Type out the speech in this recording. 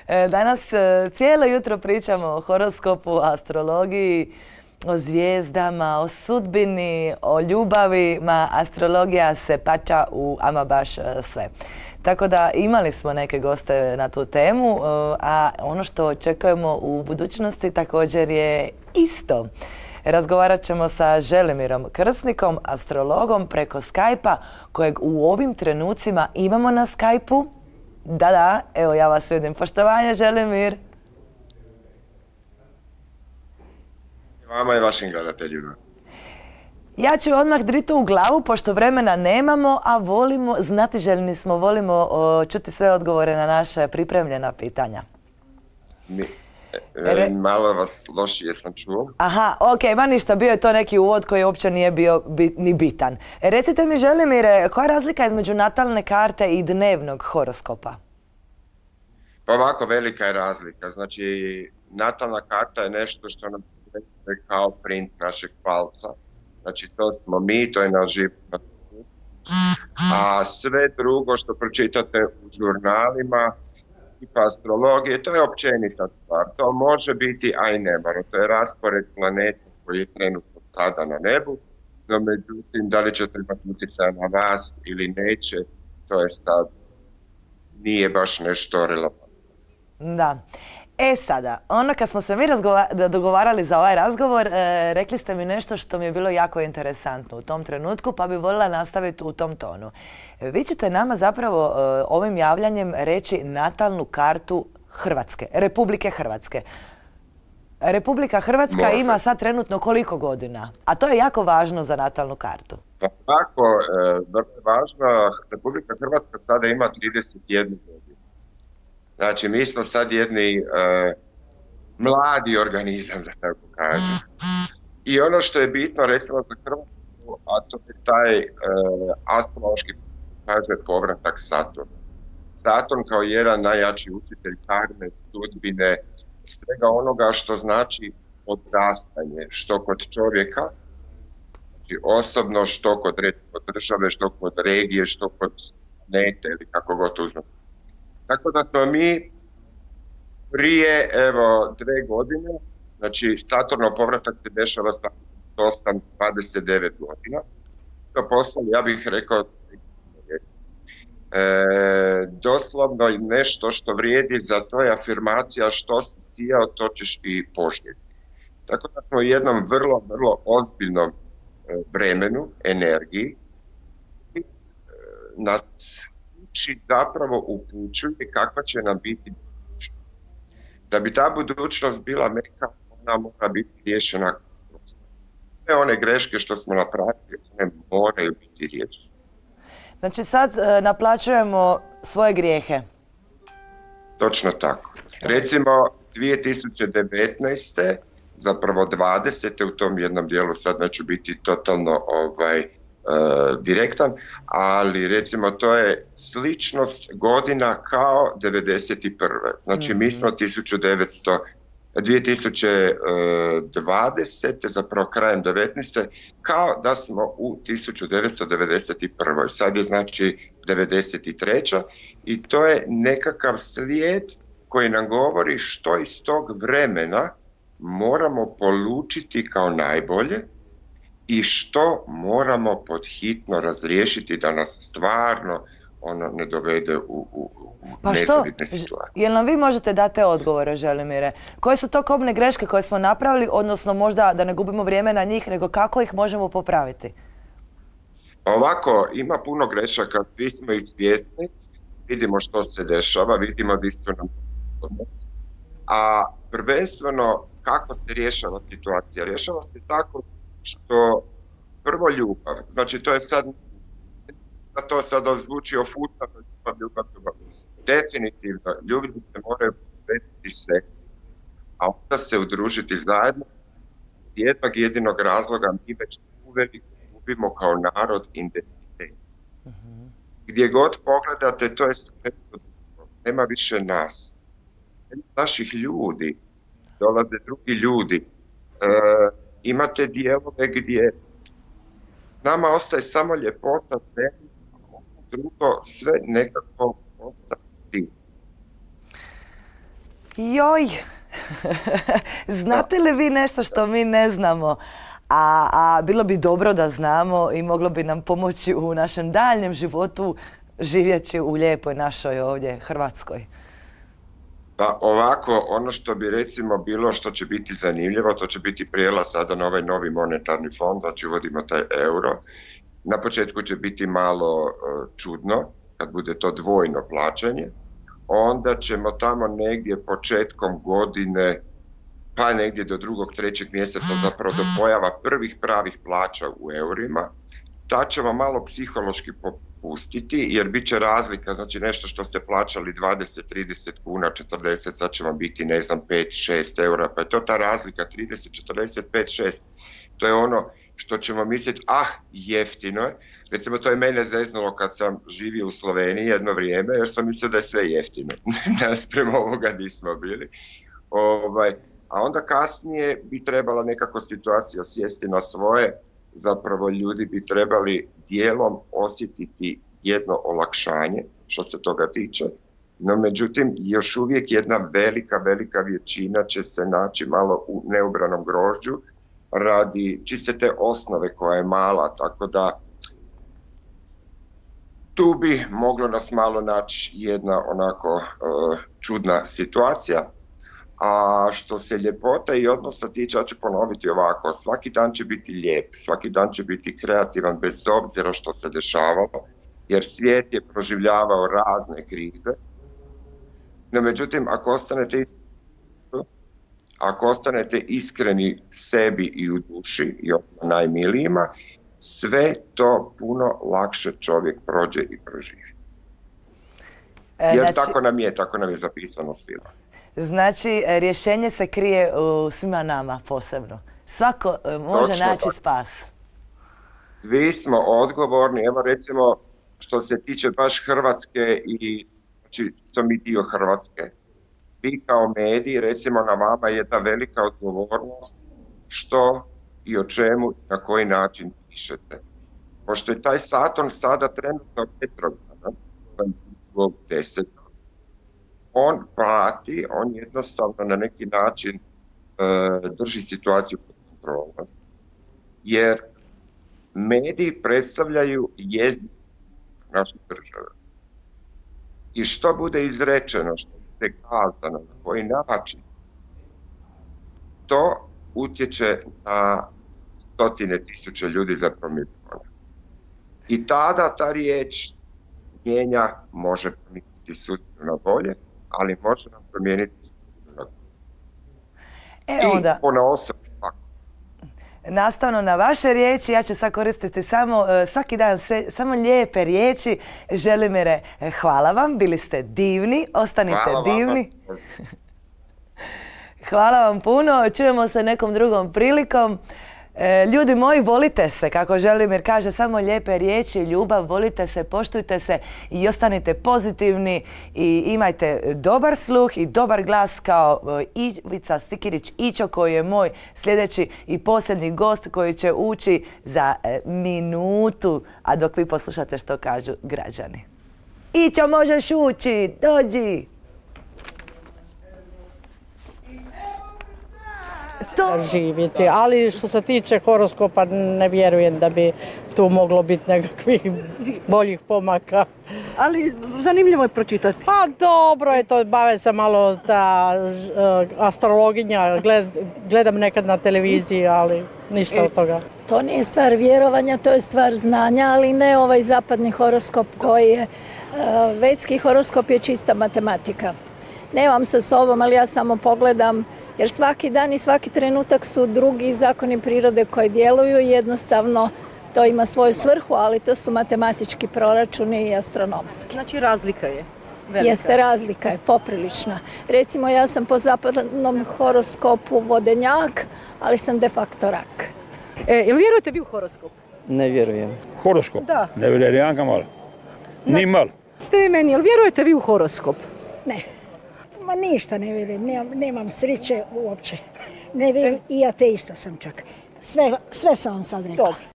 Danas cijelo jutro pričamo o horoskopu, astrologiji, o zvijezdama, o sudbini, o ljubavi, astrologija se pača u ama baš sve. Tako da imali smo neke goste na tu temu, a ono što očekujemo u budućnosti također je isto. Razgovarat ćemo sa Želimirom Krsnikom, astrologom preko Skype-a, kojeg u ovim trenucima imamo na Skype-u. Da, evo ja vas vidim. Poštovanje, Želimir. Vama i vašim gledateljima. Ja ću odmah dritu u glavu, pošto vremena nemamo, a volimo, znatiželjni smo, volimo čuti sve odgovore na naše pripremljena pitanja. Malo vas lošije sam čuo. Aha, ok, ma ništa, bio je to neki uvod koji uopće nije bio ni bitan. Recite mi, Želimire, koja je razlika između natalne karte i dnevnog horoskopa? Pa ovako velika je razlika. Znači, natalna karta je nešto što nam je kao print našeg palca. Znači, to smo mi, to je naš život. A sve drugo što pročitate u žurnalima, tipa astrologije, to je općenita stvar. To može biti, a i ne mora. To je raspored planeta koji je trenutno sada na nebu. No, međutim, da li će trebati utjecaja na vas ili neće, to je sad, nije baš nešto relevantno. Da. E sada, ono kad smo se mi dogovarali za ovaj razgovor, rekli ste mi nešto što mi je bilo jako interesantno u tom trenutku, pa bi voljela nastaviti u tom tonu. Vi ćete nama zapravo ovim javljanjem reći natalnu kartu Hrvatske, Republike Hrvatske. Republika Hrvatska ima sad trenutno koliko godina? A to je jako važno za natalnu kartu. Tako, vrlo je važno. Republika Hrvatska sada ima 31 godinu. Znači, mi smo sad jedni mladi organizam, da tako kažem. I ono što je bitno, recimo, za Hrvatsku, a to je taj astrološki, kaže, povratak Saturna. Saturn kao jedan najjači učitelj karme, sudbine, svega onoga što znači odrastanje, što kod čovjeka, znači osobno, što kod, recimo, države, što kod regije, što kod planete ili kako god uzmemo. Tako da smo mi prije, evo, 2 godine, znači Saturnov povratak se dešava sa 29 godina. To poslali, ja bih rekao, doslovno nešto što vrijedi, za to je afirmacija što si sijao, to ćeš i požnjeti. Tako da smo u jednom vrlo, vrlo ozbiljnom vremenu, energiji, nas zapravo upućuje kakva će nam biti budućnost. Da bi ta budućnost bila meka, ona mora biti riješena kroz prošlost. Sve one greške što smo napravili, one moraju biti riješene. Znači sad naplaćujemo svoje grijehe. Točno tako. Recimo 2019. zapravo 20. u tom jednom dijelu, sad neću biti totalno direktan, ali recimo to je sličnost godina kao 1991. Znači mi smo 2020. zapravo krajem 19. kao da smo u 1991. Sad je znači 93. i to je nekakav slijed koji nam govori što iz tog vremena moramo polučiti kao najbolje i što moramo podhitno razriješiti da nas stvarno ne dovede u nezavidne situacije. Jel nam vi možete dati te odgovore, Želimire? Koje su to kobne greške koje smo napravili, odnosno možda da ne gubimo vrijeme na njih, nego kako ih možemo popraviti? Ovako, ima puno grešaka, svi smo ih svjesni, vidimo što se dešava, vidimo gdje su nam odnosi. A prvenstveno kako se rješava situacija? Rješava se tako što prvo ljubav, znači to je sad, da to sad ozvuči ofutano, ljubav. Definitivno, ljudi se moraju posvetiti se, a onda se udružiti zajedno. Iz jednog jedinog razloga mi već uvelike gubimo kao narod identitet. Gdje god pogledate, to je sve, nema više nas. Nema naših ljudi, dolaze drugi ljudi. Imate dijelove gdje nama ostaje samo ljepota zemlje, a drugo sve nekako ostati. Joj, znate li vi nešto što mi ne znamo? A bilo bi dobro da znamo i moglo bi nam pomoći u našem daljnjem životu živjeći u lijepoj našoj ovdje Hrvatskoj. Pa ovako, ono što bi recimo bilo što će biti zanimljivo, to će biti prijelaz sada na ovaj novi monetarni fond, znači uvodimo taj euro. Na početku će biti malo čudno, kad bude to dvojno plaćanje. Onda ćemo tamo negdje početkom godine, pa negdje do 2. 3. mjeseca, zapravo do pojava prvih pravih plaća u eurima, tad ćemo malo psihološki popustiti, jer bit će razlika, znači nešto što ste plaćali 20, 30 kuna, 40, sad će vam biti, ne znam, 5, 6 eura, pa je to ta razlika, 30, 40, 5, 6. To je ono što ćemo misliti, jeftino je. Recimo, to je mene zeznulo kad sam živio u Sloveniji jedno vrijeme, jer sam mislio da je sve jeftino. Naspram ovoga nismo bili. A onda kasnije bi trebala nekako situacija sjesti na svoje, zapravo ljudi bi trebali dijelom osjetiti jedno olakšanje što se toga tiče, no međutim još uvijek jedna velika većina će se naći malo u neubranom grožđu radi čiste te osnove koja je mala, tako da tu bi moglo nas malo naći jedna onako čudna situacija. A što se ljepota i odnosa tiče, ja ću ponoviti ovako, svaki dan će biti lijep, svaki dan će biti kreativan bez obzira što se dešavalo, jer svijet je proživljavao razne krize. No međutim, ako ostanete iskreni sebi i u duši i najmilijima, sve to puno lakše čovjek prođe i proživi. Jer tako nam je zapisano svima. Znači, rješenje se krije u svima nama posebno. Svako može naći spas. Svi smo odgovorni. Evo recimo, što se tiče baš Hrvatske i znači smo mi dio Hrvatske. Vi kao mediji, recimo na vama je jedna velika odgovornost što i o čemu i na koji način pišete. Pošto je taj Saturn sada trenutno retrogradan, 10. On prati, on jednostavno na neki način drži situaciju pod kontrolom. Jer mediji predstavljaju jezik naše države. I što bude izrečeno, što bude kazano, na koji način, to utječe na stotine tisuća ljudi, za milijune. I tada ta riječ može promijeniti sudbinu na bolje, ali može nam promijeniti sudbinu na bolje. I ponaosob svako. Nastavno na vaše riječi, ja ću sad koristiti svaki dan samo lijepe riječi. Želimire, hvala vam, bili ste divni, ostanite divni. Hvala vam puno, čujemo se nekom drugom prilikom. Ljudi moji, volite se, kako Želimir kaže, samo lijepe riječi, ljubav, volite se, poštujte se i ostanite pozitivni i imajte dobar sluh i dobar glas kao Ivica Sikirić-Ićo, koji je moj sljedeći i posljednji gost koji će ući za minutu, a dok vi poslušate što kažu građani. Ićo, možeš ući, dođi! Živjeti, ali što se tiče horoskopa ne vjerujem da bi tu moglo biti nekakvih boljih pomaka. Ali zanimljivo je pročitati. Pa dobro je to, bave se malo ta astrologinja, gledam nekad na televiziji, ali ništa od toga. To nije stvar vjerovanja, to je stvar znanja, ali ne ovaj zapadni horoskop koji je, vedski horoskop je čista matematika. Nemam sa sobom, ali ja samo pogledam, jer svaki dan i svaki trenutak su drugi zakoni prirode koji djeluju i jednostavno to ima svoju svrhu, ali to su matematički proračuni i astronomski. Znači razlika je velika. Jeste, razlika je poprilična. Recimo ja sam po zapadnom horoskopu vodenjak, ali sam de facto rak. Jel vjerujete vi u horoskop? Ne vjerujem. Horoskop? Da. Ne vjerujem malo. Ni malo. Ste vi meni, jel vjerujete vi u horoskop? Ne. Ma ništa ne vjerujem, nemam sreće uopće. Ne vjerujem, i ateista sam čak. Sve sam vam sad rekla. Dobro.